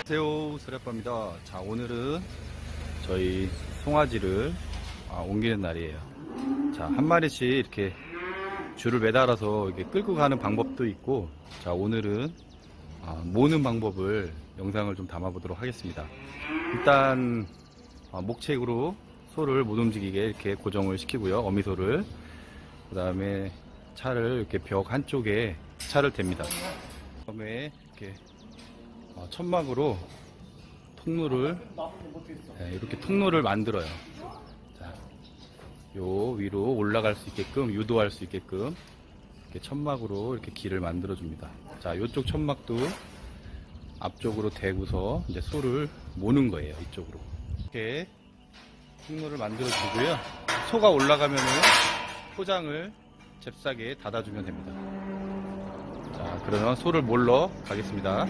안녕하세요, 소리아빠입니다. 자, 오늘은 저희 송아지를 옮기는 날이에요. 자, 한 마리씩 이렇게 줄을 매달아서 이렇게 끌고 가는 방법도 있고, 자, 오늘은 모는 방법을 영상을 좀 담아보도록 하겠습니다. 일단 목책으로 소를 못 움직이게 이렇게 고정을 시키고요, 어미소를. 그 다음에 차를 이렇게 벽 한쪽에 차를 댑니다. 그다음에 이렇게 천막으로 통로를 이렇게 통로를 만들어요. 자, 요 위로 올라갈 수 있게끔 유도할 수 있게끔 이렇게 천막으로 이렇게 길을 만들어 줍니다. 자, 요쪽 천막도 앞쪽으로 대고서 이제 소를 모는 거예요. 이쪽으로 이렇게 통로를 만들어 주고요. 소가 올라가면은 포장을 잽싸게 닫아주면 됩니다. 자, 그러면 소를 몰러 가겠습니다.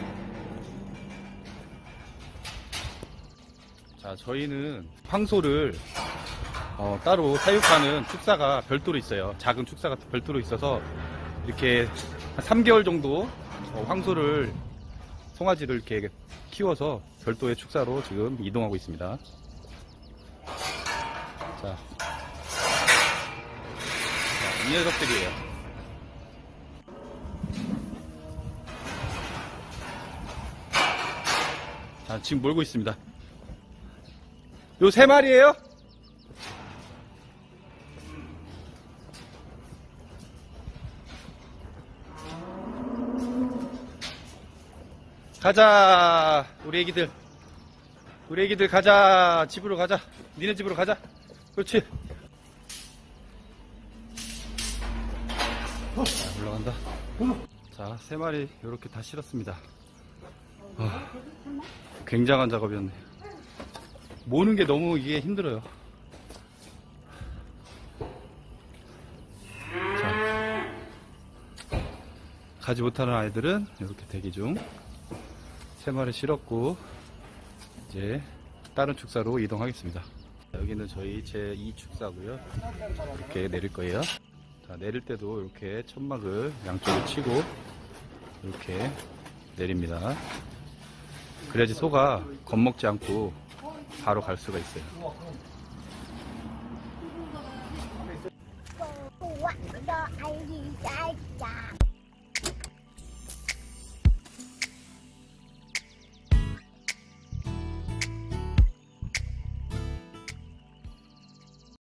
자, 저희는 황소를 따로 사육하는 축사가 별도로 있어요. 작은 축사가 별도로 있어서 이렇게 한 3개월 정도 황소를, 송아지를 이렇게 키워서 별도의 축사로 지금 이동하고 있습니다. 자, 이 녀석들이에요. 자, 지금 몰고 있습니다. 요 3마리예요? 가자, 우리 애기들. 우리 애기들 가자. 집으로 가자. 니네 집으로 가자. 그렇지. 자, 올라간다. 자, 3마리 이렇게 다 실었습니다. 굉장한 작업이었네. 모는 게 너무 이게 힘들어요. 자, 가지 못하는 아이들은 이렇게 대기 중. 3마리 실었고 이제 다른 축사로 이동하겠습니다. 여기는 저희 제2 축사고요. 이렇게 내릴 거예요. 자, 내릴 때도 이렇게 천막을 양쪽에 치고 이렇게 내립니다. 그래야지 소가 겁먹지 않고 바로 갈 수가 있어요.